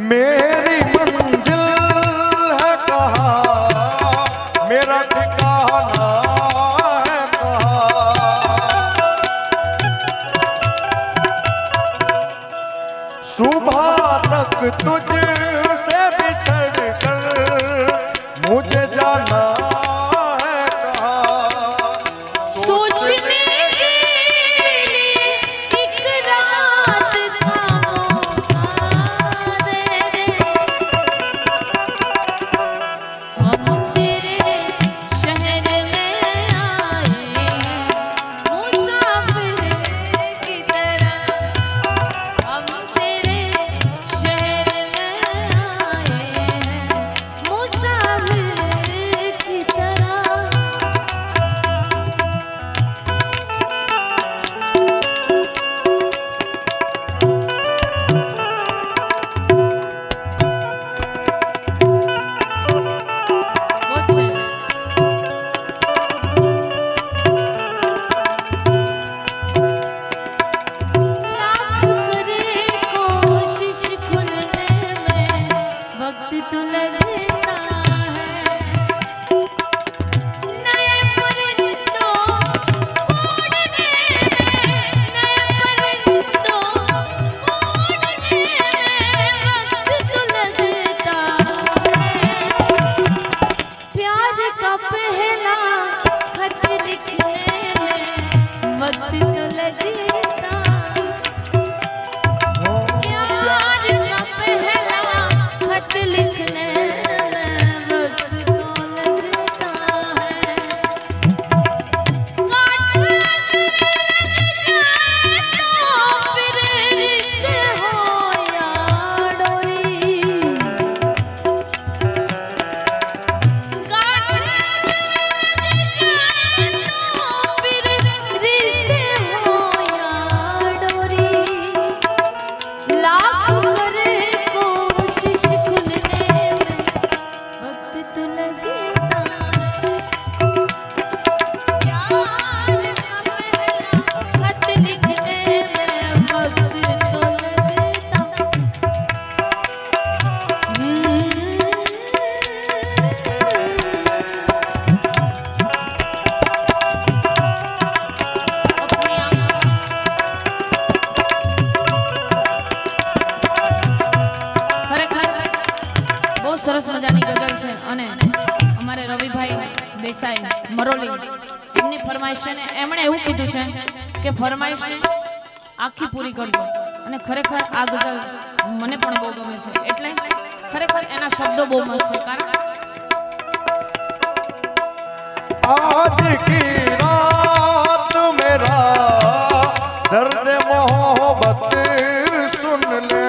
मेरी मंजिल है कहाँ, मेरा ठिकाना है कहाँ। सुबह तक तुझसे बिछड़ कर मुझे जाना है कहाँ। सोचने सरस मजानी गजल छे अने अमारे रविभाई देसाई मरोली एमनी फरमाइश छे ने एमणे एवुं कीधुं छे के फरमाइश ने आखी पूरी करजो अने खरेखर आ गजल मने पण बहु गमे छे એટલે खरेखर एना शब्दों बहु मस्त छे कारण आज की रात मेरा दर्द मोहब्बत सुन ले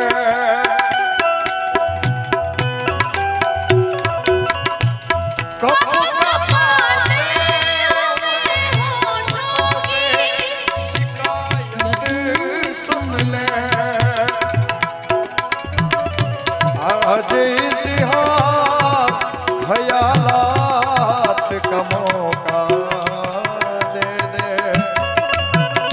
आज इज़हार ख़यालात का मौका दे दे।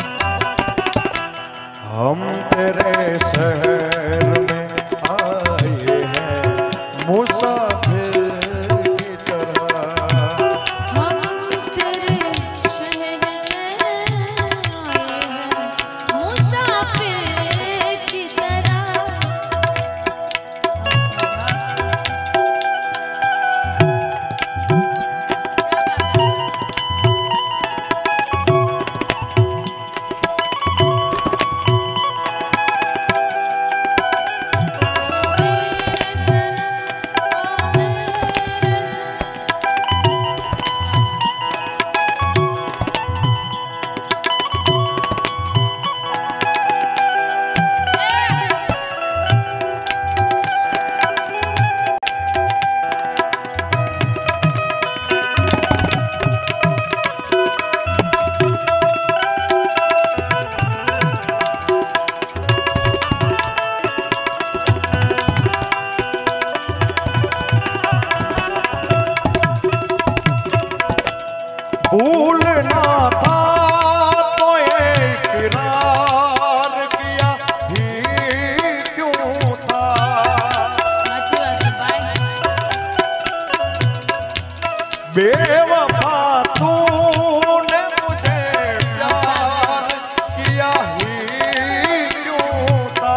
बेवफा तूने मुझे प्यार किया ही क्यों था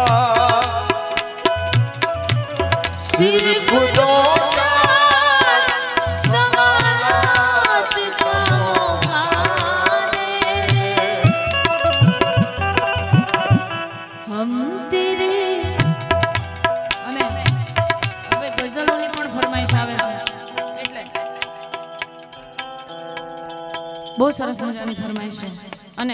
सिर्फ दो चार सवालात का मौका दे हम तेरे અને હવે ગઝલોની પણ ફરમાઈશ આવે છે એટલે બહુ સરસ મજાની ફરમાઈશ છે અને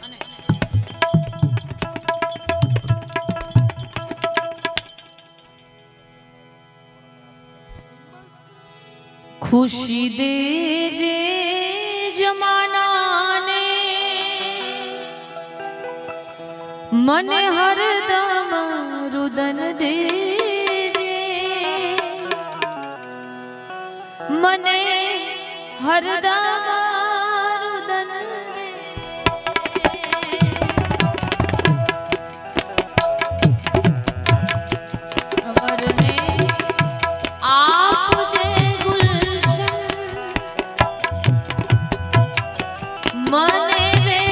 खुशी दे जे जमाना ने मने हरदम रुदन दे जे मने हरदम रुदन दे वरने आप जे मने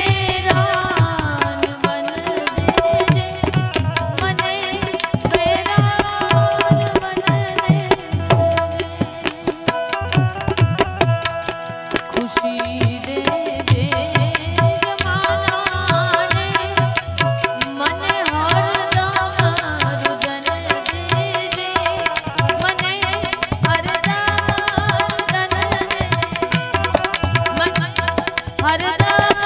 वेरान मन देजे मने वेरान मन देजे खुशी दे जे जमाना ने मने हरदम रुदन देजे मने हरदम रुदन दे मन हरदम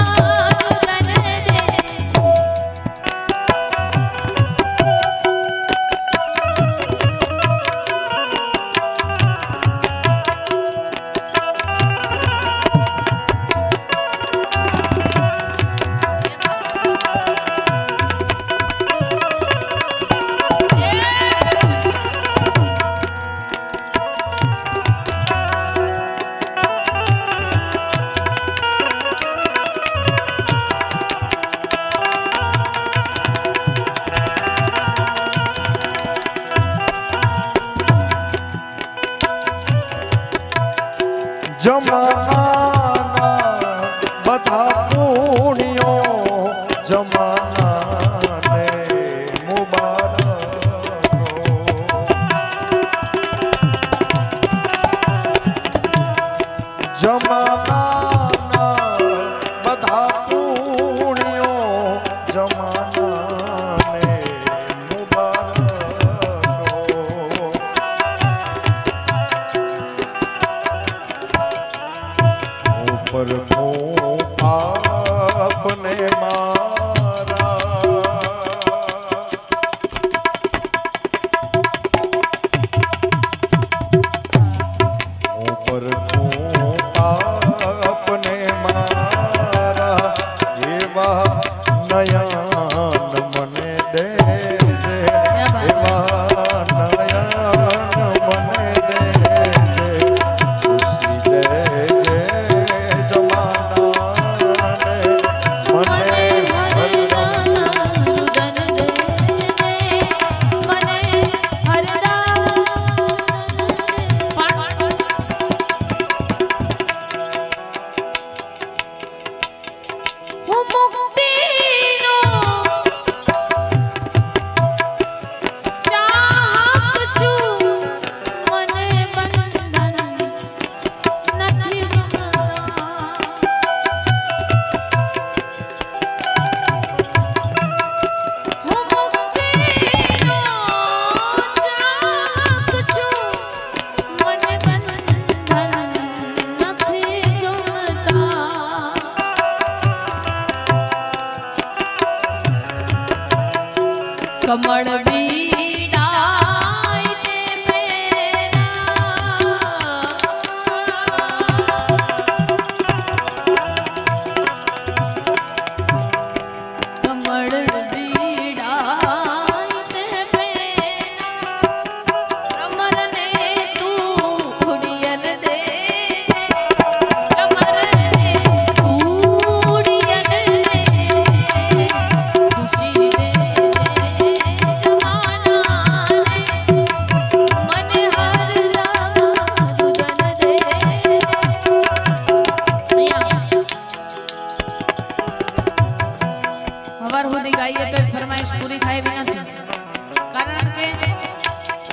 जमाना बधा पुण्यों जमाना ने मुबारक जमाना बधा पुण्यों जमाना ने पर आपने मारा पर आपने मारा ये वाह नयन मने दे ये वाह नयन मने दे खुशी दे कमल बीड़ाई ते पेरा कमल बीड़ाई ते पेरा कमल ने तू उड़ियन दे कमल ने तू उड़ियन दे खुशी दे जमाना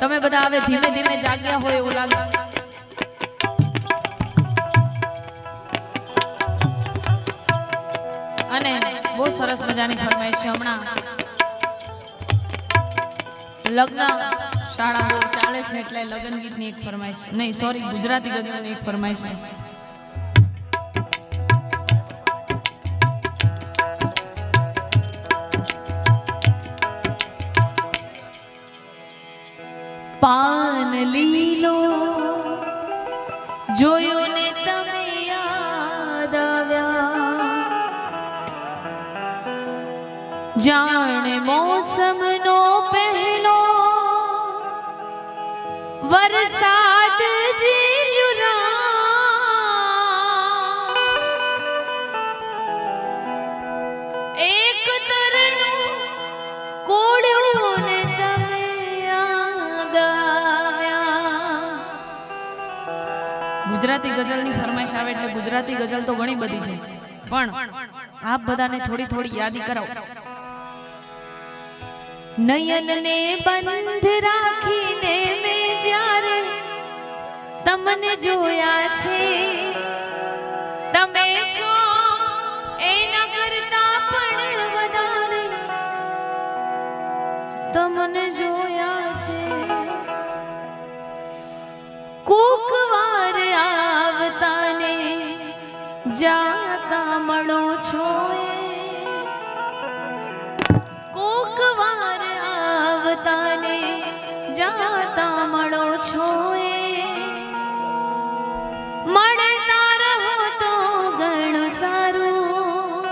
તમે બધા હવે ધીમે ધીમે જાગ્યા હોય એવું લાગે. અને બહુ સરસ મજાની ફરમાઈશ છે. હમણાં લગ્ન શાળા ચાલે છે એટલે લગ્ન ગીતની એક ફરમાઈશ, નહીં સોરી ગુજરાતી ગઝલની એક ફરમાઈશ છે. પાન લીલો જોયો ને તમે યાદ આવ્યા, જાણે મોસમનો પહેલો વરસાદ જીલ્યુરા, એક તરણું કોળ્યું ને તમે યાદ આવ્યા. ગુજરાતી ગઝલની ફરમાઈશ આવે એટલે ગુજરાતી ગઝલ તો ઘણી બધી છે, પણ આપ બધાને થોડી થોડી યાદી કરાવો. નયનને બંધ રાખીને મેં જ્યારે તમને જોયા છે, તમે છો એના કરતા પણ વધારે તમને જોયા છે. કોક વાર આવતા ને જાતા મળો છો, કોક વાર આવતા ને જાતા મળો છો, મળતા રહો તો ઘણું સારું.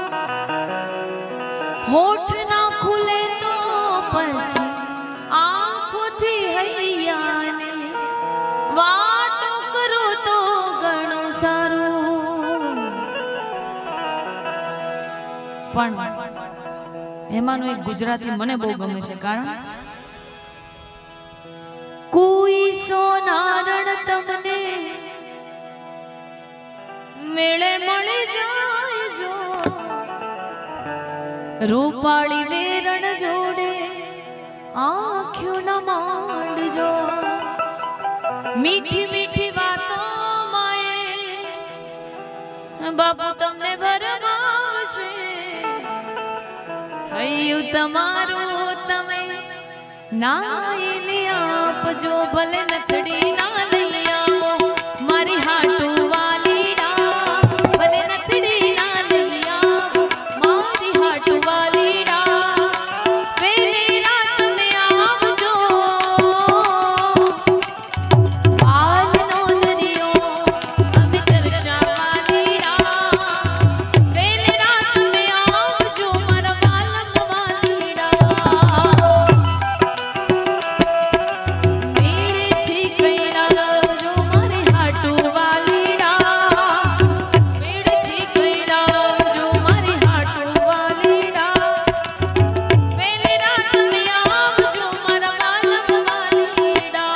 હોઠ ના ખુલે તો પછી આંખોથી હૈયાને વાતો કરો તો ઘણું સારું. પણ એમાંનું એક ગુજરાતી મને બહુ ગમે છે, કારણ કોઈ સોનારણ તમને મેળે મળી જાય જો, રૂપાળી વેરણ જોડે આંખ્યું ન માંડજો. મીઠી મીઠી વાતો માએ બાપુ તમને ભરમાશે, હૈયું તમારું તમે નાઈને આપજો, ભલે નથડી ના લઈ આવો મારી હાટું વાલીડા, ભલે નથડી ના લઈ આવો મારી હાટું વાલીડા. પેલી રાત મે આવજો પાલનો દરિયો અમે કરશા વાલીડા, પેલી રાત મે આવજો મારા વાલમ વાલીડા. મેળેથી કઈના આવજો મારી હાટું વાલીડા, મેળેથી કઈના આવજો મારી હાટું વાલીડા, પેલી રાત મે આવજો મારા વાલમ વાલીડા.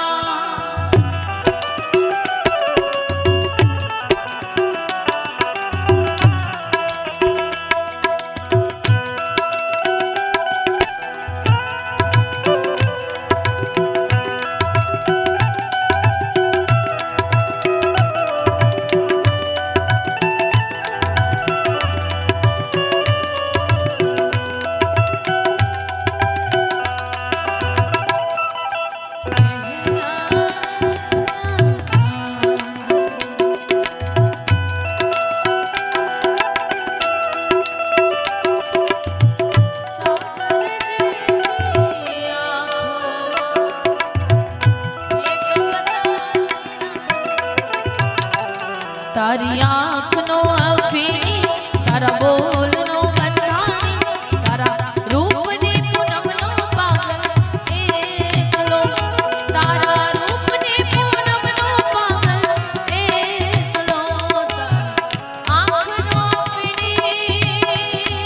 તારી આંખનો અફીણી, તારા બોલનો બંધાણી, તારા રૂપની પૂનમનો પાગલ એકલો, તારા રૂપની પૂનમનો પાગલ એકલો, આંખનો અફીણી.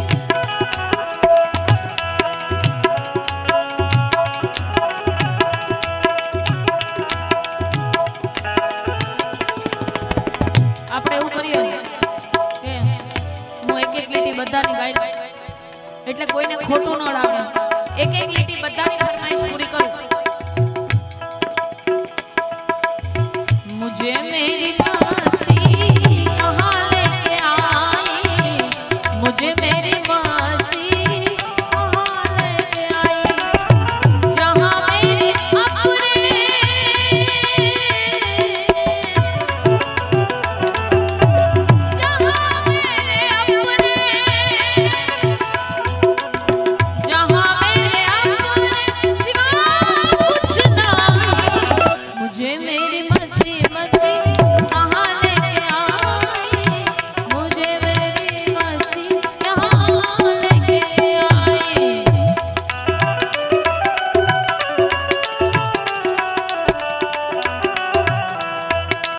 આપણે એવું કરીએ કે હું એક એક લીટી બધાની ગાઈ, એટલે કોઈને ખોટું ન લાગે. એક એક લીટી બધાની ફરમાઈશ પૂરી